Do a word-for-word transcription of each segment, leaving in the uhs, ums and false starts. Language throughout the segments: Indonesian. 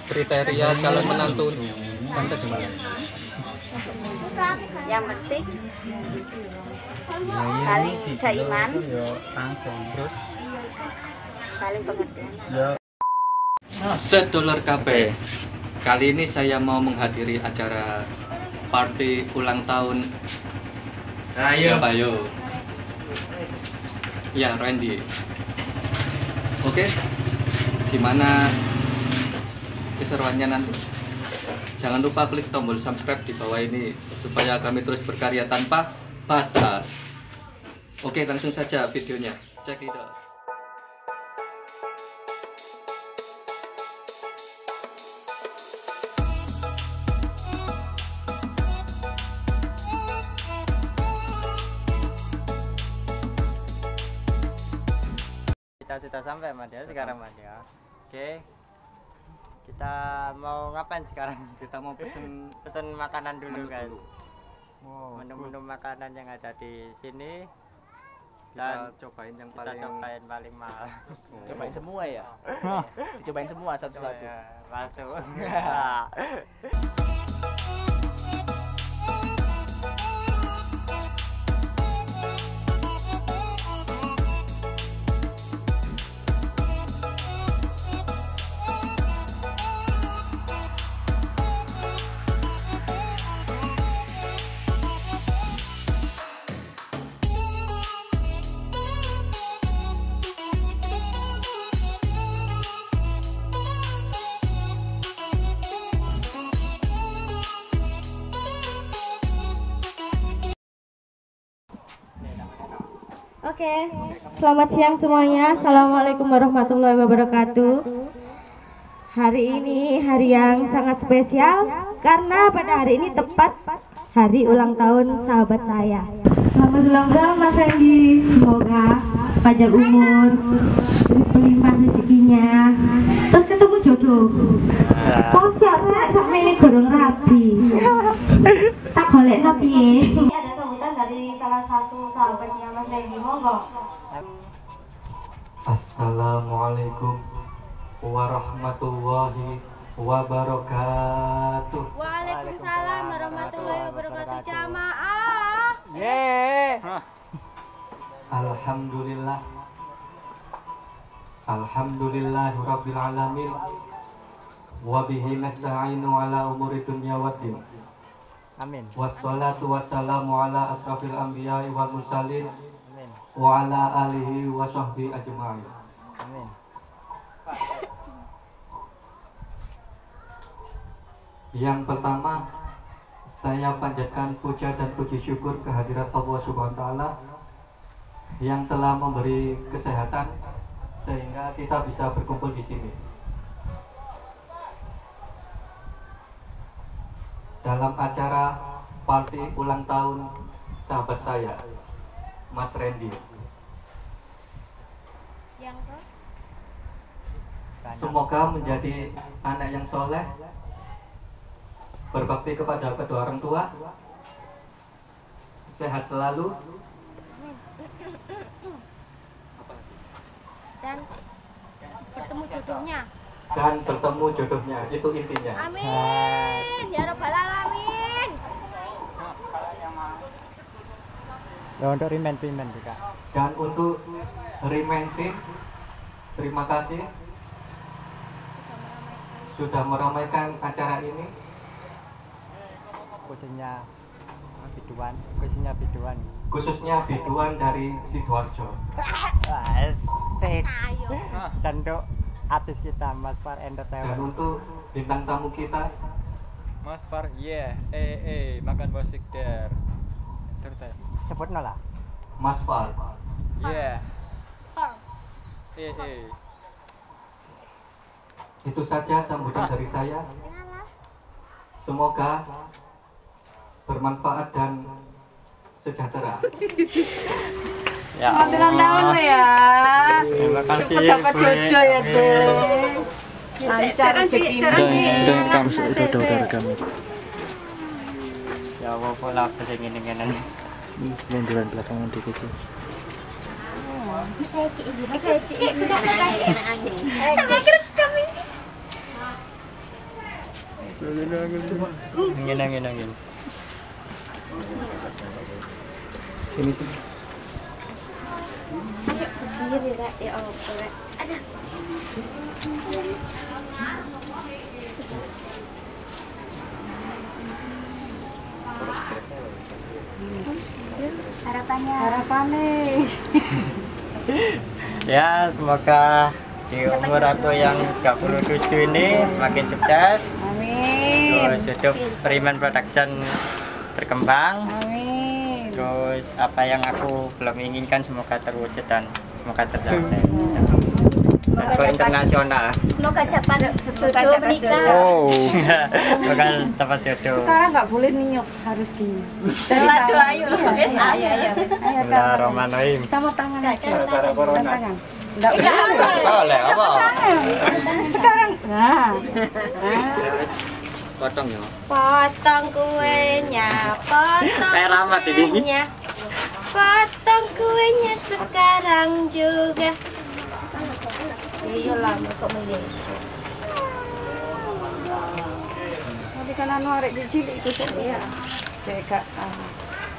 kriteria calon menantu tante gimana? Yang penting saling seiman, Terus saling pengertian. sedulur K B. Kali ini saya mau menghadiri acara party ulang tahun Ayo. Bayo. Ya, Randy. Oke. Gimana keseruannya nanti? Jangan lupa klik tombol subscribe di bawah ini supaya kami terus berkarya tanpa batas. Oke, langsung saja videonya. Check it out. Kita sudah sampai Mas ya sekarang Mas ya. Oke. Kita mau ngapain sekarang? Kita mau pesen Pesen makanan dulu menu guys. dulu. Wow, menu-menu makanan yang ada di sini. Kita Dan cobain yang kita paling cobain paling mahal. Cobain semua ya? Cobain semua satu-satu. Ya, masuk. Oke, selamat siang semuanya. Assalamualaikum warahmatullahi wabarakatuh. Hari ini hari yang sangat spesial karena pada hari ini tepat hari ulang tahun sahabat saya. Selamat ulang tahun Mas Randy. Semoga panjang umur, berlimpah rezekinya, terus ketemu jodoh. Kok siapa sama ini gorong rabi? Tak golek piye? Ini ada sambutan dari salah satu sahabatnya Mas Randy, monggo. Assalamualaikum warahmatullahi wabarakatuh. Waalaikumsalam warahmatullahi wabarakatuh jamaah. Yeay. Alhamdulillah. Alhamdulillahirabbil alamin. Wa bihi nasta'inu ala umuri dunya waddin. Amin. Wassalatu wassalamu ala asrafil anbiya'i wal mursalin Amin. wa ala alihi wa sahbihi ajma'in. Amin. Yang pertama, saya panjatkan puja dan puji syukur kehadirat Allah Subhanahu wa taala yang telah memberi kesehatan sehingga kita bisa berkumpul di sini. Dalam acara party ulang tahun sahabat saya, Mas Randy. Yang ke? Semoga menjadi anak yang soleh, berbakti kepada kedua orang tua, sehat selalu, Dan bertemu jodohnya. dan bertemu jodohnya. Itu intinya. Amin ya rabbal alamin. Ya, untuk remen-remen juga. Dan untuk Remain Team, terima kasih sudah meramaikan acara ini. Khususnya biduan, khususnya biduan. Khususnya biduan dari Sidoarjo. Asik. Ayo. Dan untuk artis kita Mas Far Dan Entertainment. untuk bintang tamu kita, Mas Far, yeah, eh eh, makan bosik der. Terus, Cepet lah. Mas Fal. yeah, eh eh. Itu saja sambutan dari saya. Semoga bermanfaat dan sejahtera. Ya. Selamat ulang tahun lo ya. Terima kasih. Cepet dapat jodoh ya deh. Lancar rezekinya. Ya apa pola apa sing ngene-ngene. Jalan belakangan dikit sih. Saya ki ibu, saya ki ibu. Sama rekam ini. Angin, angin, angin. Sini sini. Ayo berdiri Rek. Ya Allah Rek. Ada. Harapannya. Harapannya. Ya, semoga di umur aku yang tiga puluh tujuh ini makin sukses. Amin. Terus YouTube Periman Production berkembang. Amin. Terus apa yang aku belum inginkan semoga terwujud dan semoga tercapai. Aku internasional. Semoga dapat jodoh menikah. Oh, bakal dapat jodoh. Sekarang nggak boleh niup, harus gini. Waduh, ayo. Yes, ayo, ayo. Bismillahirrahmanirrahim. Sama tangan aja. Gara-gara corona. Tangan. Nggak boleh. Boleh apa? Sekarang. Nah. Terus potong ya. Potong kuenya, potong Kayak ramat ini. kuenya. Potong kuenya sekarang juga. Iya lah, masuk Malaysia. Tapi kan anu arek cilik itu sih ya. Cek ah.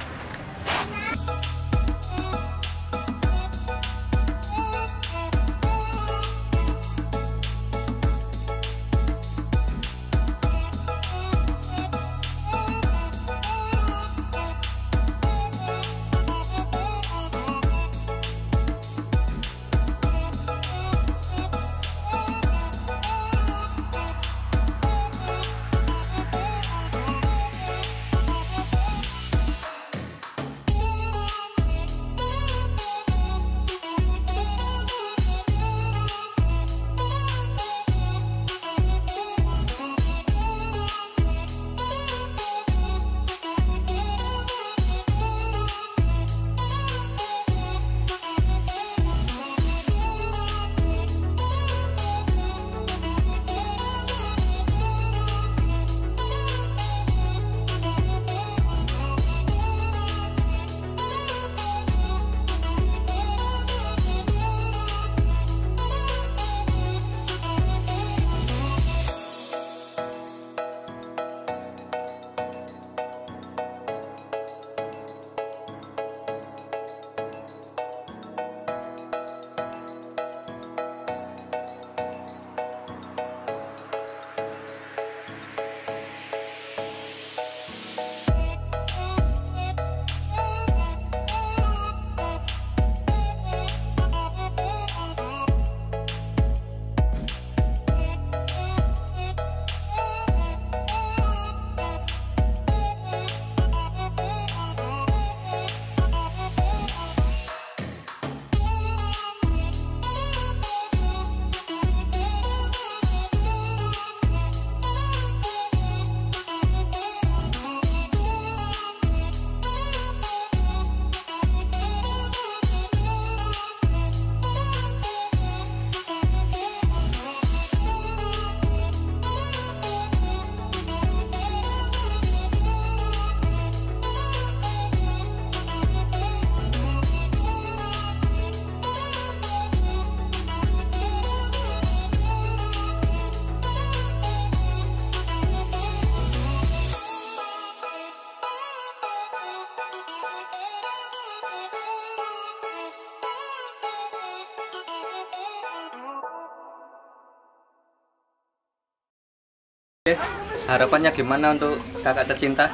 Harapannya gimana untuk kakak tercinta?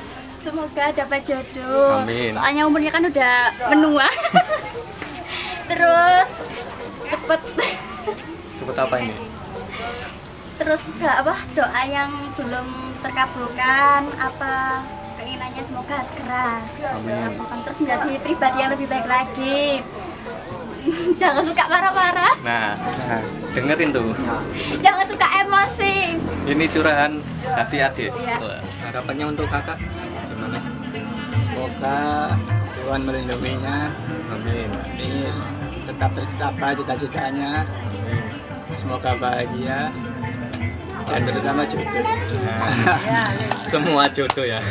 Semoga dapat jodoh. Amin. Soalnya umurnya kan udah menua. Terus cepet. Cepet apa ini? Terus juga apa doa yang belum terkabulkan, apa keinginannya semoga segera Amin. terkabulkan. Terus menjadi pribadi yang lebih baik lagi. Jangan suka marah-marah. Nah, nah, dengerin tuh. Jangan suka emosi. Ini curahan hati adik. Iya. Wah, harapannya untuk kakak gimana? Semoga Tuhan melindunginya. Amin. Ini tetap tercapai cita-citanya. Amin. Semoga bahagia dan terutama jodoh. Nah, semua jodoh ya.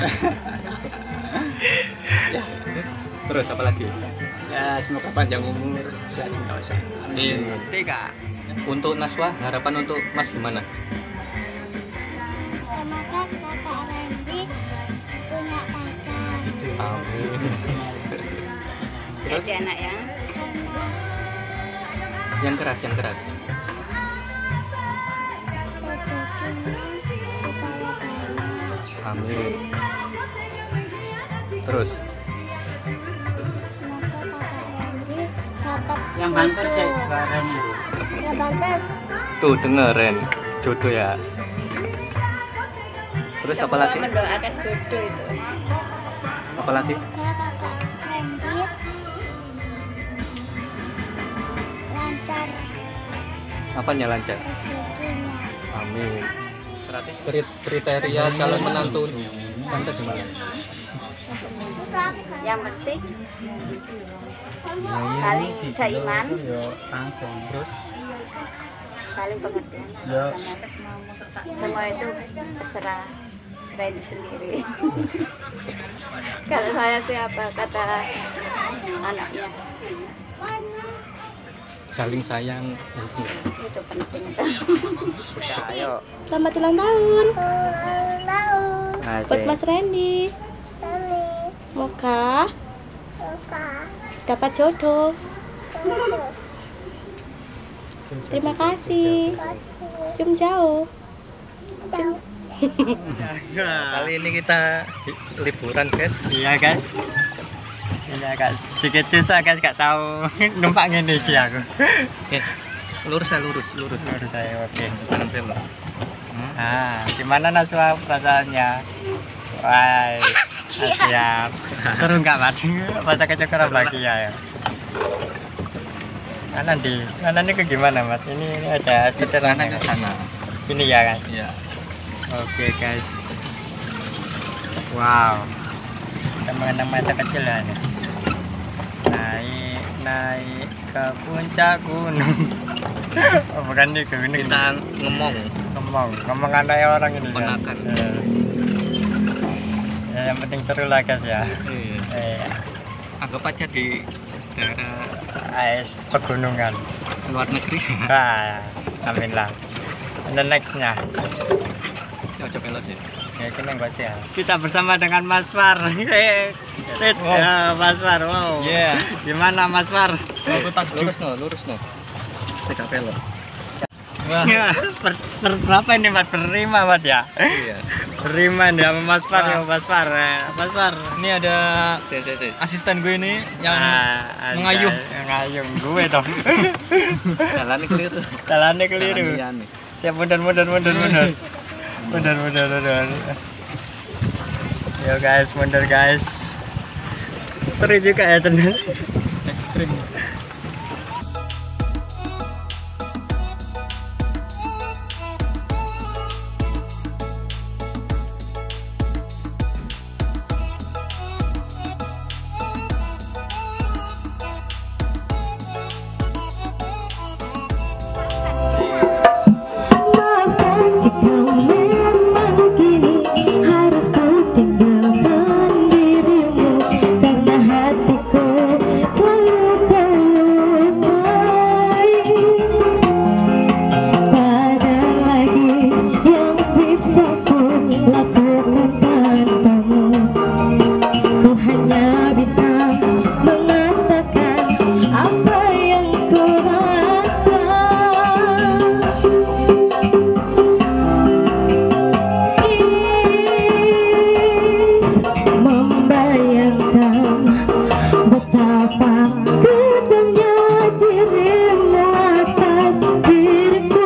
Ya, Terus apa lagi? ya semoga panjang umur, sehat sentosa. Amin. Tiga. Untuk Naswa, harapan untuk Mas gimana? Kakak Randy punya pacar. Amin. Terus Jadi anak yang yang keras, yang keras. supaya banyak. Amin. Terus Semoga Kakak Randy dapat Yang banter jodoh. cek bareng. Yang banter. tuh dengerin jodoh ya. Terus apa lagi? Mendoakan jodoh itu. Apa lagi? Semoga Kakak Randy lancar Apanya lancar? rezekinya. Amin. Berarti kri- kriteria calon menantu tante gimana? Yang penting saling seiman, Terus saling pengertian. Ya. Semua itu terserah Randy sendiri. Kalau saya siapa kata anaknya saling sayang. itu penting. Ayo. Selamat ulang tahun Asik. buat Mas Randy. Semoga dapat jodoh. Terima kasih. Cium jauh. Kali ini kita liburan guys. Iya guys. Iya guys. Sedikit susah guys, gak tahu numpak ngene iki aku. Oke, lurus ya lurus lurus. Menurut saya oke. Kanan belok. Ah, gimana Naswa perasaannya? Wah, siap. Seru nggak Mat? Baca kecokran lagi ya. Kanan di, kanan ini ke gimana Mat? Ini, ini ada setelan Kanan ke sana. Ini ya kan? Iya. Oke guys. Wow. Kita mengenang masa kecil ya ini. Naik, naik ke puncak gunung. Oh, bukan di gunung. Kita ngomong. ngomong ngomong anak orang ini kan. Ponakan. Eh. Ya, yang penting seru lah guys ya. Iya. Eh, Anggap aja di daerah ais pegunungan. luar negeri. Wah, amin lah. And the nextnya, Coba belok sih. ya kita nggak sih ya. Kita bersama dengan Mas Far. Eh, Rit, ya, Mas Far, wow. Iya. Gimana Mas Far? Lurus no, lurus no. Tiga belok. Wah. Ya, per, per berapa ini Mas? Berlima Mas ya? Iya. Berlima nih sama Mas Far ya, Wah. Mas Far. Eh, Mas Far. Ini ada Si, si, si. asisten gue ini yang Ah, mengayuh. ada- mengayuh gue dong. Jalannya keliru. Jalannya keliru. Jalan liane. Siap mundur mundur mundur mundur. Mundur mundur mundur. Yo guys, mundur guys. Seru juga ya teman. ekstrim. Maafkan jika memang kini harus ku tinggalkan dirimu, karena hatiku selalu kau lupai. Pada lagi yang bisa ku lakukan tanpamu, ku hanya bisa mengatakan apa yang ku rasa. Membayangkan betapa kejamnya dirimu atas diriku.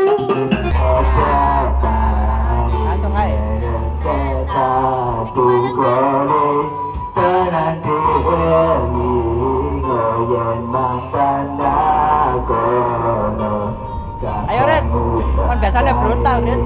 Langsung aja. Ayo Ren, kan biasanya brutal Ren.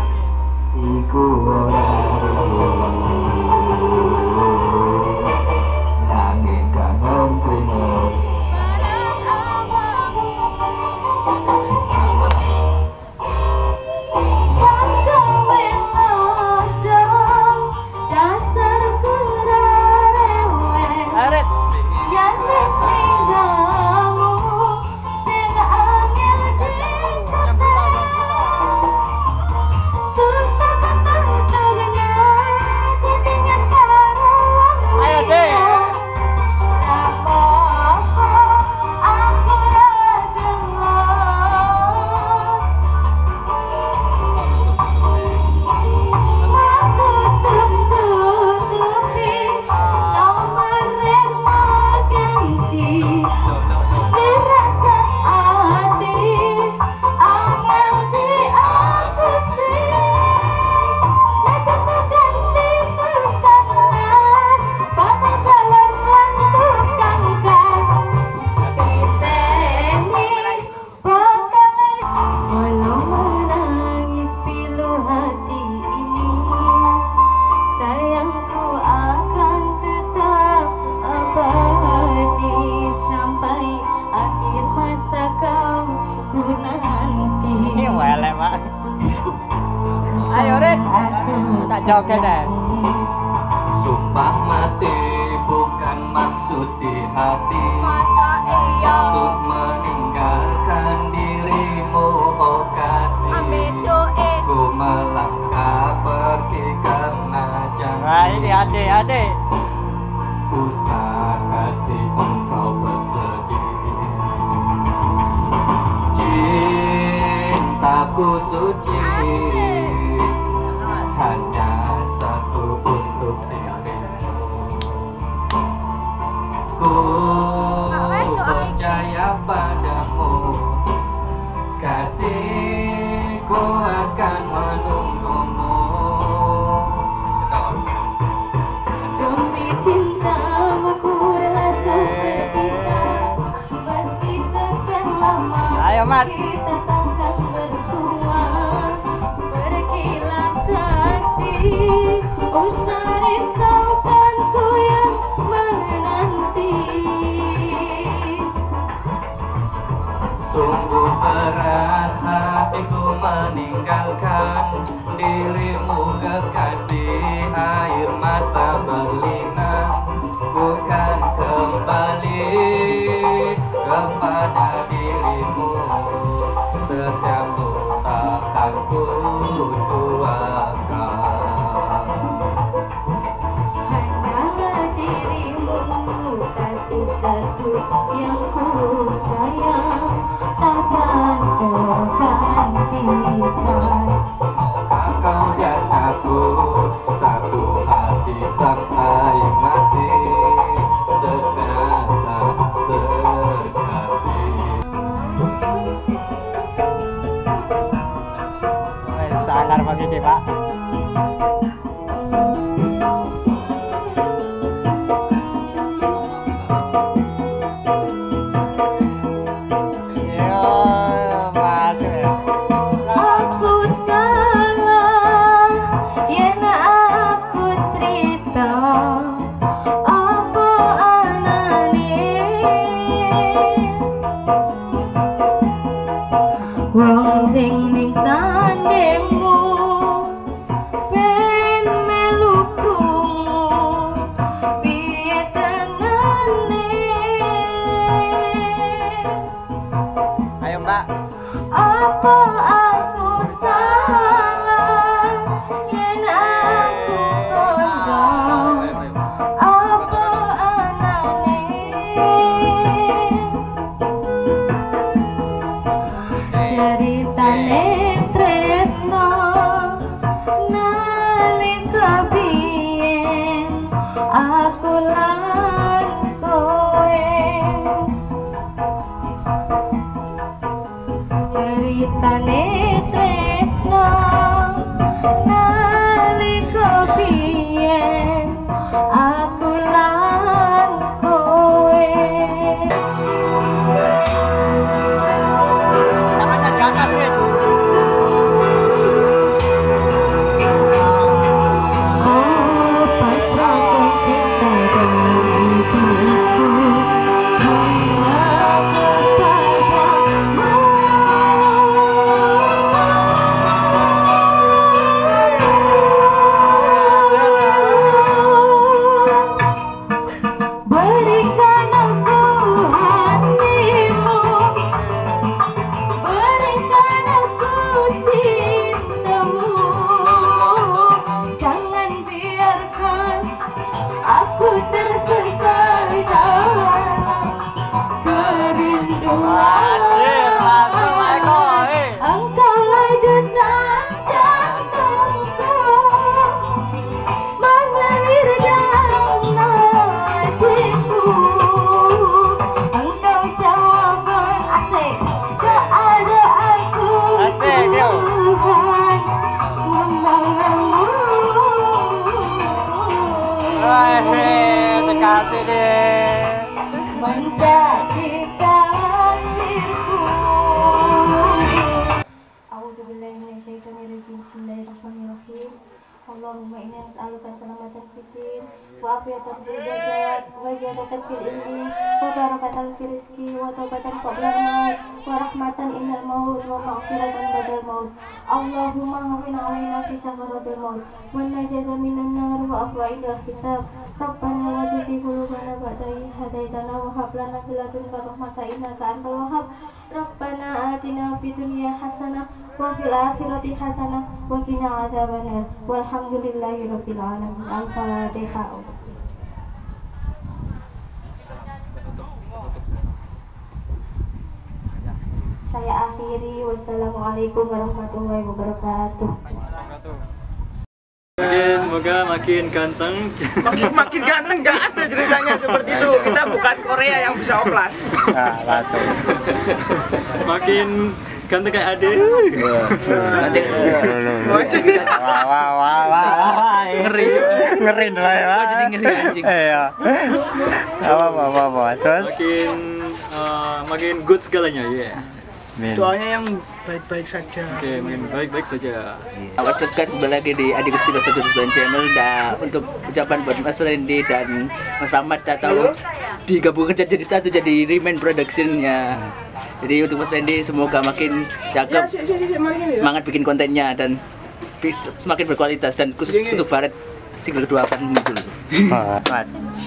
Ayo Ren. Thank you. tak joget deh. Sumpah mati bukan maksud di hati. Masa iya Untuk meninggalkan dirimu, oh kasih. ambil joe Ku melangkah pergi karena janji. Nah ini adik-adik. Usah kasih engkau bersedih. Cintaku suci hanya satu untuk dirimu. Ku percaya padamu, kasihku akan menunggumu. Demi cintamu ku rela untuk berpisah. Meski sekian lama Ayo Mat. kita takkan bersua. Pergilah kasih, usah risaukanku yang menanti. Sungguh berat hatiku meninggalkan dirimu kekasih. Air mata berlinang, ku kan kembali kepada dirimu. Setiap takkan ku duakan. Hanyalah dirimu, kasih satu yang ku sayang, takkan tergantikan. Maukah kau dan aku satu hati sampai mati, seterata terhati. Wes, sangar pagi ki, Pak. Yo, masuk ya. Aku salah, yen aku cerita apa anane. Wong sing ning sandengmu ben melu krungu piye tenane. Ayo Mbak. Apa aku salah yen aku kondang apa anane. Ceritane tresno nalika biyen aku lan kowe. Ceritane tresno nalika biyen aku lan kowe. Tangannya di atas, Win. Oh, pasrahkan cinta dan hidupku hanya kepadamu. Berikan aku hatimu, berikan aku cintamu. Jangan biarkan aku tersesat dalam kerinduan. Anjir, langsung Eko, eh. Engkaulah detak jantungku, mengalir dalam nadiku. Engkau jawaban asik doa-doaku. Asik, yo. Tuhan memohonmu. Wah, terkasih deh. Menjadi takdirku. A'udzubillahi minasyaitonirrajim. Bismillahirrahmanirrahim. Allah Allahumma inna nas'aluka salamatan fid din wa afiyatan fil jasad wa ziyadatan fil ilmi wa barakatan fil rizqi wa taubatan qabla al-maut wa rahmatan indal maut wa maghfiratan ba'dal maut. Allahumma hawwin 'alaina fi sakaratil maut wa najata minan nar wa afwa indal hisab. Rabbana la tuzigh qulubana ba'da idh hadaitana wa hab lana min ladunka rahmatan innaka antal wahhab. Rabbana atina fid dunya hasanah wa fil akhirati hasanah wa qina adzabannar. Walhamdulillahi rabbil alamin. Al-Fatihah. Saya akhiri. Wassalamualaikum warahmatullahi wabarakatuh. Oke, semoga makin ganteng. Makin makin ganteng nggak ada ceritanya seperti itu. Kita bukan Korea yang bisa oplas. Nah, langsung. Makin ganteng kayak Ade. Nanti Wah, wah, wah, wah, wah. ngeri. Ngeri lah ya. Wah, jadi ngeri anjing. Iya. Apa, apa, apa, apa. Terus? Makin eh, makin good segalanya, ya. Min. Doanya yang baik-baik saja. Oke, makin baik-baik saja. What's up guys, kembali lagi di Adi Gusti satu sembilan channel. Dan untuk ucapan buat Mas Randy dan Mas Ahmad atau digabungkan jadi satu jadi Remain Production-nya. Jadi untuk Mas Randy semoga makin cakep, semangat bikin kontennya dan semakin berkualitas, dan khusus untuk Baret single kedua akan muncul. Mat.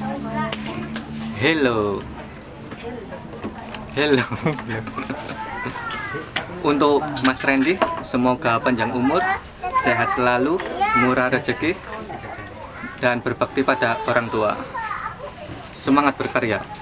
Hello. Hello. Untuk Mas Randy, semoga panjang umur, sehat selalu, murah rezeki, dan berbakti pada orang tua. Semangat berkarya.